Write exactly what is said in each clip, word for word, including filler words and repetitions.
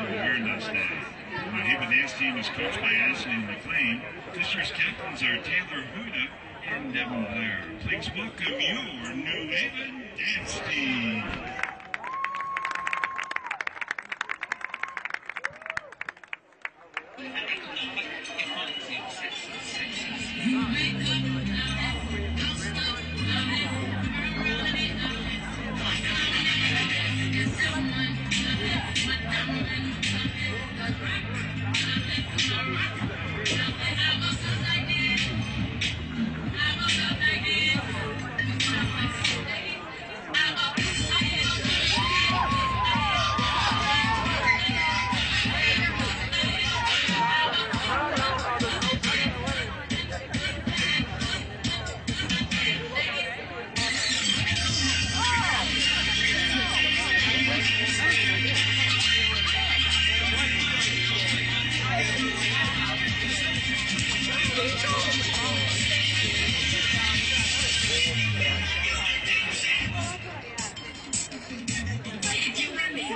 Awareness Day. The Haven dance team is coached by Ashley McLean. This year's captains are Taylor Huda and Devin Blair. Please welcome your New Haven dance team.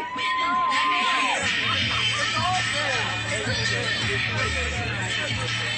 Thank you.